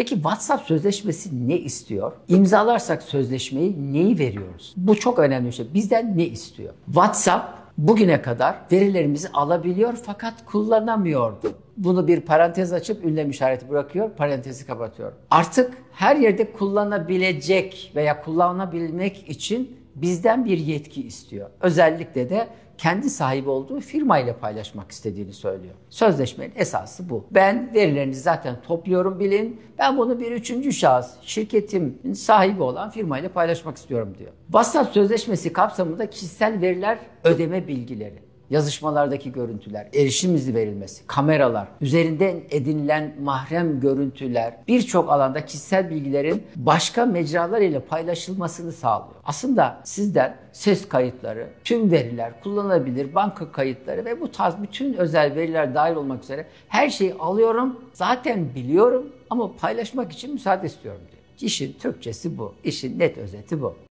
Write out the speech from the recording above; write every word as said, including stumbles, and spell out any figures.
Peki WhatsApp sözleşmesi ne istiyor? İmzalarsak sözleşmeyi neyi veriyoruz? Bu çok önemli bir şey. Bizden ne istiyor? WhatsApp bugüne kadar verilerimizi alabiliyor fakat kullanamıyordu. Bunu bir parantez açıp ünlem işareti bırakıyor, parantezi kapatıyor. Artık her yerde kullanabilecek veya kullanabilmek için bizden bir yetki istiyor. Özellikle de kendi sahibi olduğu firmayla paylaşmak istediğini söylüyor. Sözleşmenin esası bu. Ben verilerinizi zaten topluyorum bilin. Ben bunu bir üçüncü şahıs, şirketimin sahibi olan firmayla paylaşmak istiyorum diyor. WhatsApp sözleşmesi kapsamında kişisel veriler ödeme bilgileri, yazışmalardaki görüntüler, erişim izni verilmesi, kameralar, üzerinden edinilen mahrem görüntüler, birçok alanda kişisel bilgilerin başka mecralar ile paylaşılmasını sağlıyor. Aslında sizden ses kayıtları, tüm veriler, kullanılabilir banka kayıtları ve bu tarz bütün özel veriler dahil olmak üzere her şeyi alıyorum, zaten biliyorum ama paylaşmak için müsaade istiyorum diyor. İşin Türkçesi bu, işin net özeti bu.